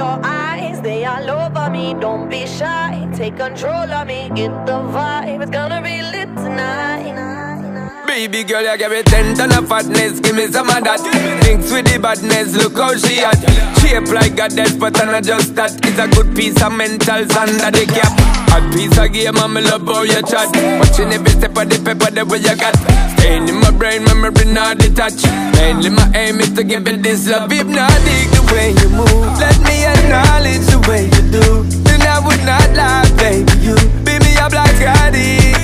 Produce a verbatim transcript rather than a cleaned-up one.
your eyes, they all over me. Don't be shy, take control of me. Get the vibe, it's gonna be lit tonight. Baby girl, you give me ten ton of fatness, give me some of that. Thinks with the badness, look how she at. Shape like a death, but I'm not just that. It's a good piece of mentals under the cap. A piece of game, I'm love how you chat. Watching every step of the paper, the way you got. Staying in my brain, memory not detached. Mainly my aim is to give it this love. If not, dig the way you move. Let me acknowledge the way you do. Then I would not lie, baby, you be me up like Scotty.